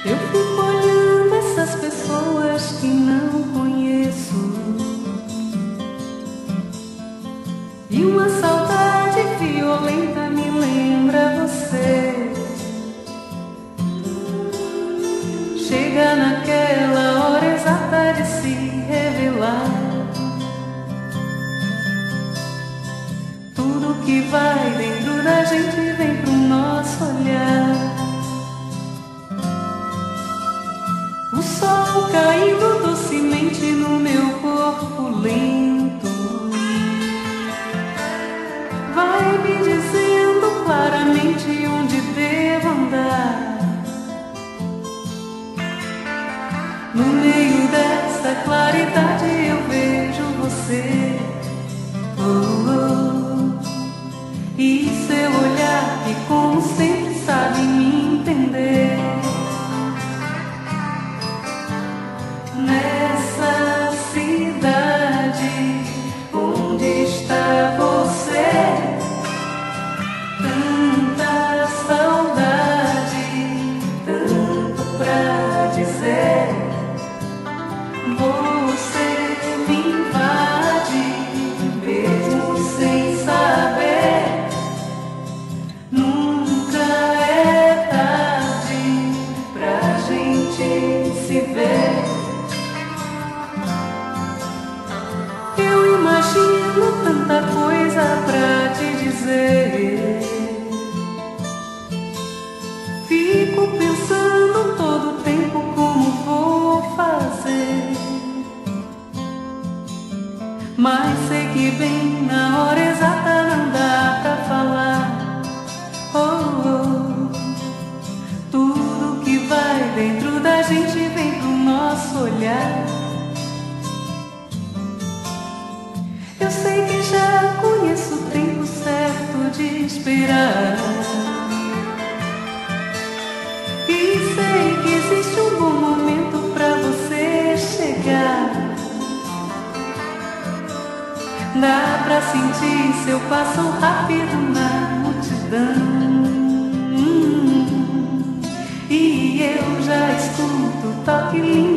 Eu fico olhando essas pessoas que não conheço, e uma saudade violenta me lembra você. Chega naquela hora exata de se revelar tudo que vai dentro da gente vem pro nosso olhar. O sol caindo docemente no meu corpo lento vai me dizendo claramente onde devo andar. No meio dessa claridade eu vejo você, oh, oh. E seu olhar que como sempre sabe me entender. Nessa cidade onde está você, tanta saudade, tanto pra dizer. Você me invade, mesmo sem saber. Nunca é tarde pra gente se ver. Eu imagino tanta coisa pra te dizer. Fico pensando todo o tempo como vou fazer. Mas sei que bem na hora exata não dá pra falar, oh, oh. Tudo que vai dentro da gente vem pro nosso olhar. Eu sei que já conheço o tempo certo de esperar, e sei que existe um bom momento pra você chegar. Dá pra sentir seu passo rápido na multidão, e eu já escuto o toque lindo